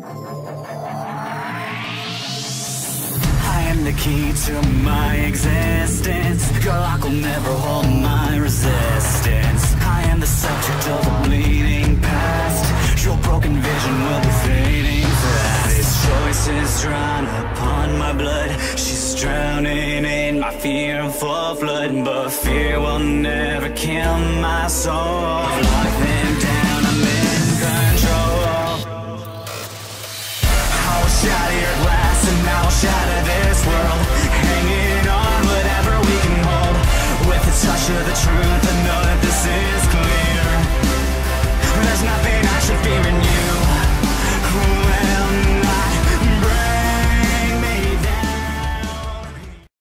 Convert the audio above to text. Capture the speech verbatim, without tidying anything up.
I am the key to my existence. Your lock will never hold my resistance. I am the subject of a bleeding past. Your broken vision will be fading fast. This choice is drawn upon my blood. She's drowning in my fear of full flood. But fear will never kill my soul. Lock them down, I'm in control. I'll shatter your glass and I'll shatter this world.